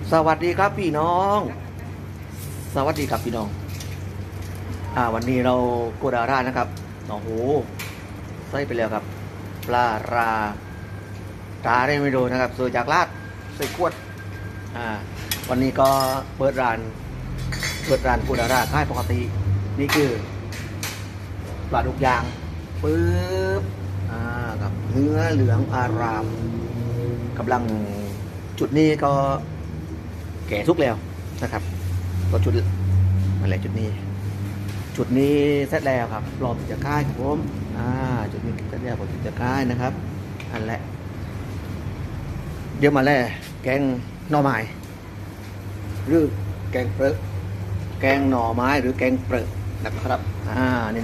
สวัสดีครับพี่น้องสวัสดีครับพี่น้องวันนี้เราโกดาร่านะครับโอ้โหใส่ไปแล้วครับปลาราตาได้ไม่โดนนะครับซื้อจากลาดใส่ขวดวันนี้ก็เปิดร้านโกดาร่าค่ายปกตินี่คือปลาดุกยางปึ๊บกับเนื้อเหลืองอารามกำลังจุดนี้ก็แก่ทุกแล้วนะครับก็จุดอะไรจุดนี้เสร็จแล้วครับรอจะค่ายครับผมจุดนี้เสร็จแล้วผมจะค่ายนะครับอันแหละเดี๋ยวมาแล้วแกงหน่อไม้หรือแกงเปลือกแกงหน่อไม้หรือแกงเปลือกนะครับนี่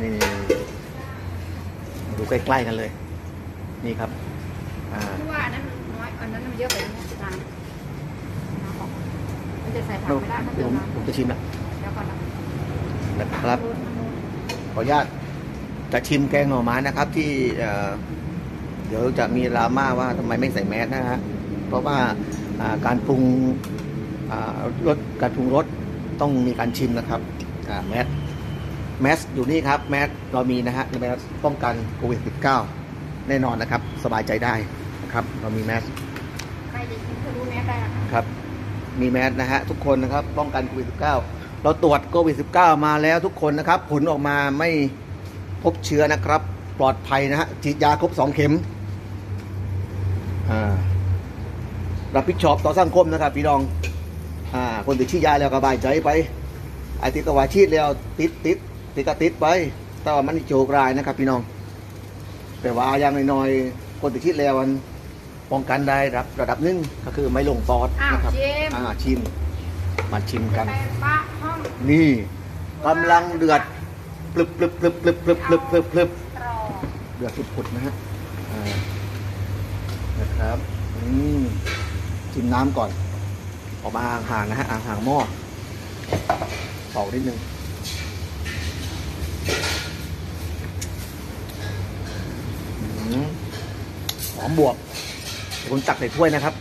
ดูใกล้ๆกันเลยนี่ครับที่ว่านั้นน้อยอันนั้นมันเยอะไปนิดนึงมันจะใส่ผักไม่ได้ผมจะชิมละเดี๋ยวก่อนนะครับขออนุญาตจะชิมแกงหน่อไม้นะครับที่เดี๋ยวจะมีดราม่าว่าทำไมไม่ใส่แมสนะฮะเพราะว่าการปรุงการปรุงรสต้องมีการชิมนะครับแมสอยู่นี่ครับแมสเรามีนะฮะแมสป้องกันโควิด -19 แน่นอนนะครับสบายใจได้นะครับเรามีแมสใครจะกินก็รู้แมสได้ครับมีแมสนะฮะทุกคนนะครับป้องกันโควิด -19 เราตรวจโควิด -19 มาแล้วทุกคนนะครับผลออกมาไม่พบเชื้อนะครับปลอดภัยนะฮะฉีดยาครบ2 เข็มรับผิดชอบต่อสังคมนะครับพี่น้องคนที่ฉีดยาแล้วก็สบายใจไปไอ้ที่กว่าฉีดแล้วติดก็ติดไปแต่ว่ามันโจกรายนะครับพี่น้องแต่ว่าอย่างน้อยๆคนที่ฉีดแล้วมันป้องกันได้ระดับนึงก็คือไม่ลงปอดนะครับชิมมาชิมกันนี่กำลังเดือดเดือดผุดนะฮะนะครับชิมน้ำก่อนออกมาห่างๆนะฮะห่างหม้อเป่านิดนึงหอมบวบผมตักใส่ถ้วยนะครับ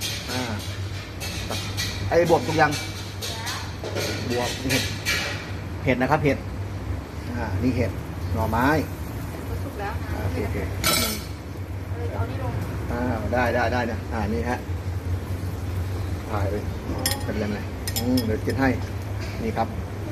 ไอ้บวบทุกอย่างบวบเห็ดนะครับเห็ดนี่เห็ดหน่อไม้สุกแล้วโอเคเอานี่ลงได้นะนี่ฮะถ่ายไปเป็นอะไรเดี๋ยวกินให้นี่ครับ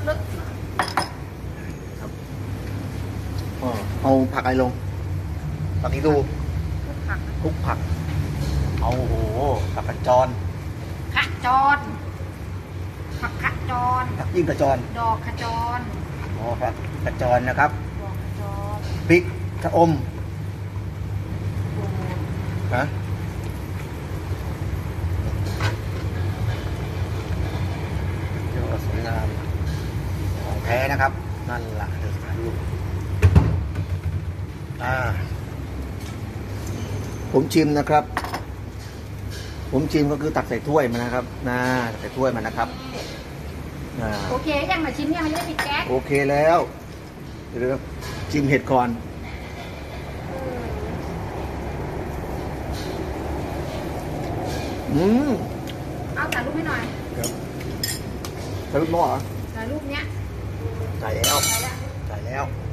เอาผักอะไรลงผักอีดูคลุกผักเอาโอ้โหผักกระจรผักขจรผักยิ่งกระจรดอกขจรผักกระจรนะครับดอกขจรพริกชะอมสวยงามของแท้นะครับนั่นแหละเดี๋ยวถ่ายรูปผมชิมนะครับผมชิมก็คือตักใส่ถ้วยมันนะครับใส่ถ้วยมันนะครับโอเคยังมาชิมยังไม่ได้ปิดแก๊สโอเคแล้วเดี๋ยวชิมเห็ดก่อนเอาถ่ายรูปให้หน่อยถ่ายรูปหม้อเหรอถ่ายรูปเนี้ยถ่ายแล้ว